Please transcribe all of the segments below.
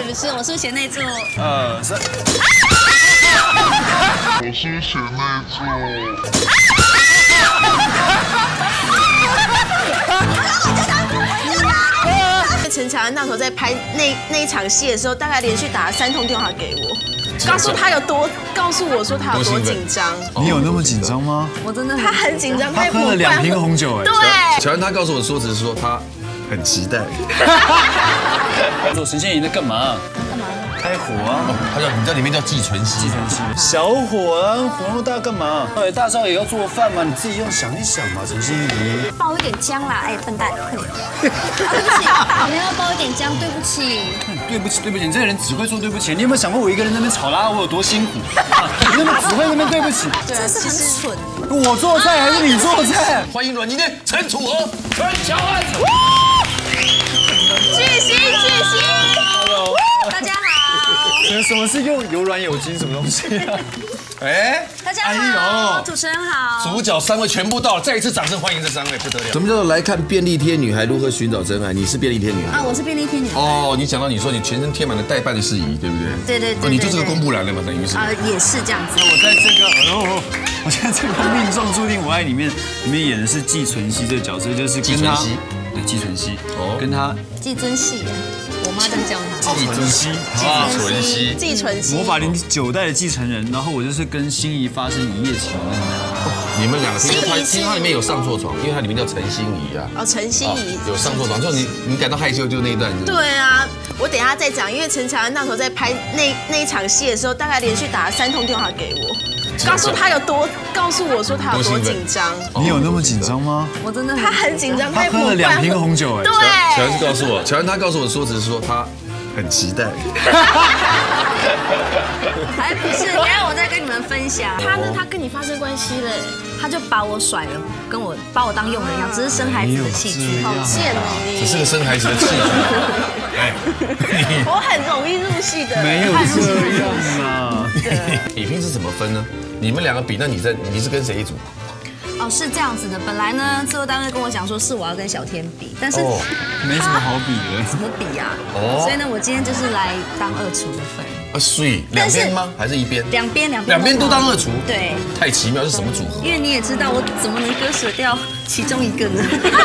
不是？我是贤内助。 是。 我是贤内助。 陈乔恩那时候在拍那一场戏的时候，大概连续打了3通电话给我，告诉我说他有多紧张。 你有那么紧张吗？ 我真的他很紧张， 他喝了2瓶红酒哎。 对。 乔恩他告诉我说，只是说他很期待。做陈宪仪在干嘛？ 干嘛？ 开火啊！ 他叫你在里面叫季纯熙。 小火啊，火那么大干嘛？大少爷要做饭嘛，你自己用想一想嘛，陈宪仪。 爆一点姜啦，哎，笨蛋，快点！对不起，你要爆一点姜，对不起。 对不起，对不起，你这个人只会说对不起。你有没有想过我一个人在那边炒拉，我有多辛苦？你那么只会那边对不起。 对啊，这是很蠢。 我做菜还是你做菜？ 欢迎阮经天、陈楚娥、陈乔恩。 巨星，大家好。 什么是有软有筋？什么东西啊？ 哎， 大家好，主持人好。 主角3位全部到了，再一次掌声欢迎这3位，不得了。 什么叫做来看便利贴女孩如何寻找真爱？你是便利贴女孩啊，我是便利贴女孩。 哦，你讲到你说你全身贴满了代办的事宜，对不对？ 对。 哦，你就是个公布栏了嘛，等于是。 也是这样子。 我在这个，我现在这个《命中注定我爱》里面演的是季纯熙这个角色，就是跟他，对，季纯熙，跟他季尊熙。我妈这样叫他。 季纯熙， 魔法林9代的继承人，然后我就是跟心仪发生一夜情的那个。 你们两个听说它里面有上错床，因为它里面叫陈心怡啊。 哦，陈心怡有上错床，就你感到害羞就那一段。 对啊，我等一下再讲，因为陈乔恩那时候在拍那一场戏的时候，大概连续打了3通电话给我，告诉我说他有多紧张。 你有那么紧张吗？ 我真的他很紧张， 他喝了2瓶红酒哎。 对。 乔恩告诉我，乔恩他告诉我说，只是说他很期待。 还不是，等下我再跟你们分享。 他跟你发生关系了， 他就把我甩了，把我当佣人一样，只是生孩子的器具。 好贱哦你！ 只是个生孩子的器具。哎， 我很容易入戏的。 没有这样啊。 比拼是怎么分呢？你们2个比，那你是跟谁一组？ 哦，是这样子的。本来呢，制作单位跟我讲说是我要跟小天比，但是没什么好比的。 怎么比呀？所以呢，我今天就是来当二厨的份。 所以2边吗？还是1边？ 两边都当二厨。 对。 太奇妙，是什么组合？ 因为你也知道，我怎么能割舍掉其中一个呢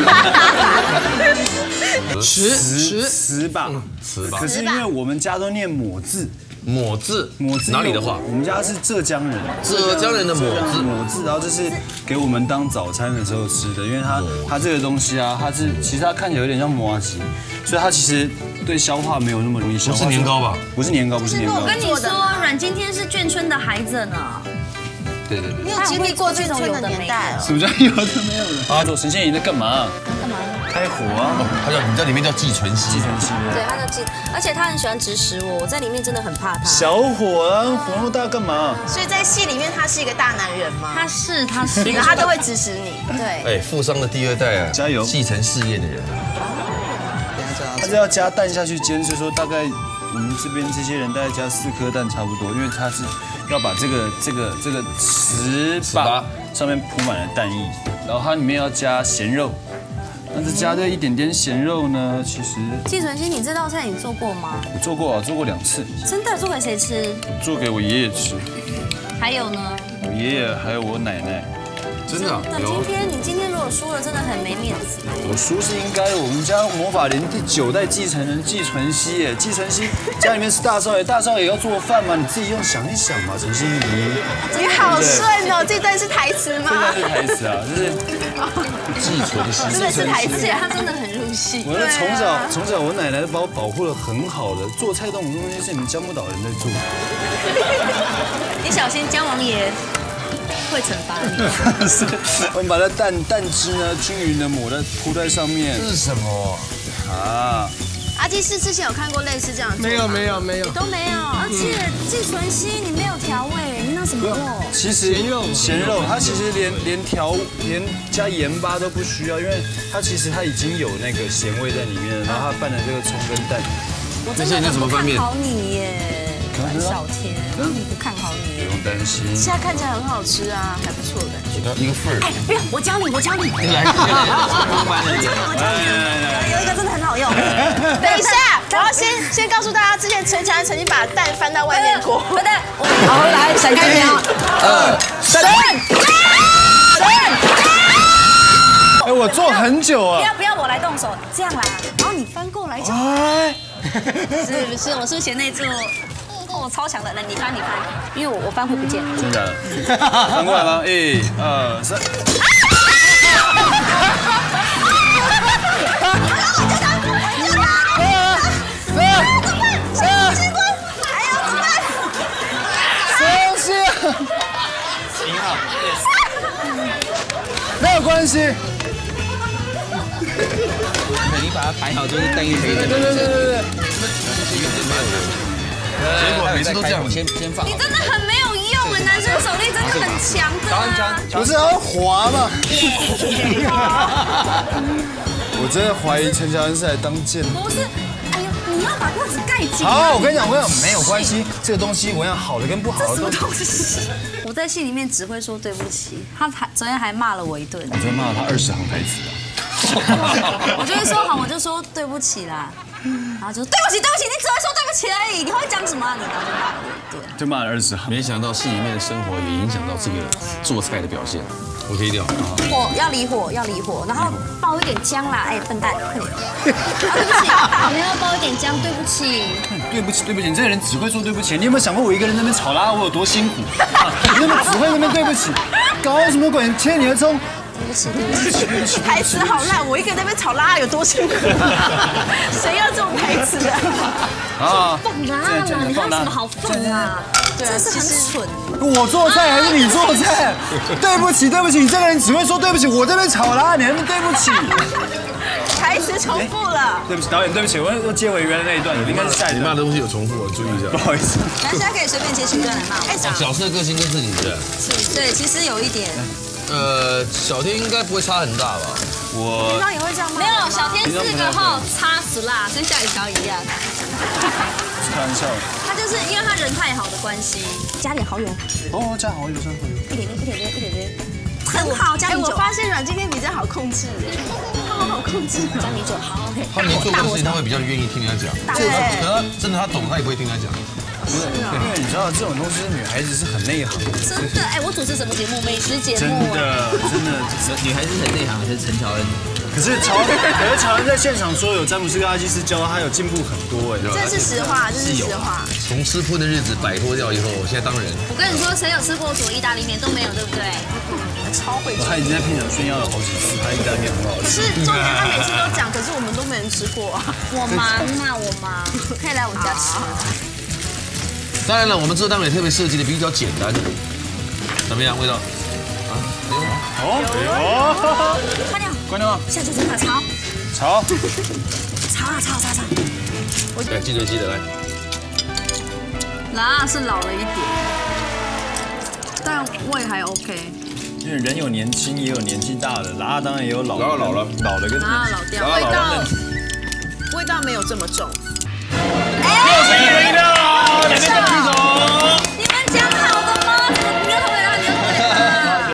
词吧。可是因为我们家都念抹字。 抹字哪里的话？ 我们家是浙江人， 浙江人的抹字， 然后这是给我们当早餐的时候吃的，因为它这个东西啊，其实它看起来有点像麻糬，所以它其实对消化没有那么容易消化。 不是年糕吧？ 不是年糕，不是年糕。 我跟你说，阮经天是眷村的孩子呢。 对。 你有经历过这种有的年代哦？ 什么叫有的没有的？啊，做陈宪仪在干嘛？ 干嘛？ 开火啊！ 你在里面叫季纯熙。 对，他叫季，而且他很喜欢指使我在里面真的很怕他。 小火啊，火那么大干嘛？ 所以在戏里面他是一个大男人吗？ 他是， 然后他都会指使你。 对。 哎，富商的第2代啊， 加油， 继承事业的人。 他是要加蛋下去煎，所以说大概我们这边这些人大概加4颗蛋差不多，因为他是要把这个糍粑上面铺满了蛋液，然后它里面要加咸肉。但是加这一点点咸肉呢，其实。 季纯熙，你这道菜你做过吗？ 我做过啊，做过2次。 真的？做给谁吃？ 做给我爷爷吃。 还有呢？ 我爷爷还有我奶奶。 真的？ 你今天如果输了，真的很没面子。 我输是应该，我们家魔法林第9代继承人季纯熙耶，季纯熙家里面是大少爷，大少爷要做饭嘛，你自己用想一想嘛，陈心怡。 你好顺哦，这段是台词吗？ 这段是台词啊，就是季纯熙， 真的是台词， 他真的很入戏。 我从小我奶奶把我保护得很好的，做菜这种东西是你们江不岛人在做。 你小心姜王爷会惩罚你。 我们把它蛋汁呢均匀的铺在上面。 这是什么啊？ 阿基师之前有看过类似这样的？ 没有， 都没有。 而且季纯熙你没有调味，你那什么肉？ 其实咸肉，它其实连加盐巴都不需要，因为它其实它已经有那个咸味在里面了，然后它拌的这个葱跟蛋。 我真的很不看好你耶。 小天，你不看好不你。 用担心。 现在看起来很好吃啊，还不错的感觉。 一个份儿。 不要，我教你。 来， 有一个真的很好用。 等一下，我要先告诉大家，之前陈乔恩曾经把蛋翻到外面过。 好的，好来，闪开秒。 哎，我做很久啊。 不要，我来动手，这样啦。然后你翻过来就。 哎， 是不是？我是贤内助。哦，超强的，来你翻，因为我翻会不见。 真的？翻过来吗？1、2、3。没有关系。 你把它排好，就是瞪一黑的。 对。 结果每次都这样， 先放。 你真的很没有用啊，男生手力真的很强的啊。 不是要滑吗？我真的怀疑陈乔恩是来当贱的。 不是，哎呀，你要把锅子盖紧。 好，我跟你讲，没有关系，这个东西我想好的跟不好的都。 我在戏里面只会说对不起，他昨天还骂了我一顿。 我昨天骂了他20行台词啊。 我就会说好，我就说对不起啦，然后就说对不起，你只会说对不起而已，你会讲什么啊你？然后就骂了我一顿。 就骂了20行。 没想到戏里面的生活也影响到这个做菜的表现。我可以掉。 火要离火，然后爆一点姜啦，哎，笨蛋，快点。对不起，你要爆一点姜，对不起。 对不起，你这个人只会说对不起。你有没有想过我一个人在那边炒拉，我有多辛苦？你那么只会那边对不起，搞什么鬼？牵你的葱。 对不起。 台词好烂，我一个人在那边炒拉有多辛苦？谁要这种台词啊？ 放啦，你还有什么好放啊？对啊，这是很蠢。 我做菜还是你做菜？对不起，你这个人只会说对不起。我这边炒拉，你还对不起。 台词重复了。 对不起，导演，对不起，我又接回原来那一段，应该是下一段。 你骂的东西有重复，我注意一下。 不好意思。 大家可以随便截取一段来骂我。 角色个性跟自己的。 对，其实有一点。 小天应该不会差很大吧？ 平常也会这样吗？ 没有，小天4个后擦死啦，跟夏雨乔一样。 开玩笑。 他就是因为他人太好的关系，加点蚝油。 哦，加蚝油， 一点点，很好，加米酒。 我发现阮经天比较好控制，他好控制。 加米酒，好 OK。 他没做过的事情，他会比较愿意听人家讲。可是真的他懂，他也不会听他讲。 因为你知道这种东西，女孩子是很内行的。 真的，哎，我主持什么节目？美食节目。 真的， 女孩子很内行，还是陈乔恩？ 可是乔恩在现场说有詹姆斯跟阿基斯教他有进步很多哎， 这是实话， 从吃荤的日子摆脱掉以后，我现在当人。 我跟你说，谁有吃过左意大利面都没有，对不对？ 超会做。 他已经在片场炫耀了好几次，他意大利面很好吃。 可是重点他每次都讲，可是我们都没人吃过啊。 我忙，可以来我家吃。 当然了，我们这单元特别设计的比较简单，怎么样？味道？ 关掉， 关掉吗？ 现在就开始炒。 来，计算机的来。 辣是老了一点，但味还 OK。 因为人有年轻，也有年纪大的，辣当然也有老的跟老掉， 味道没有这么重。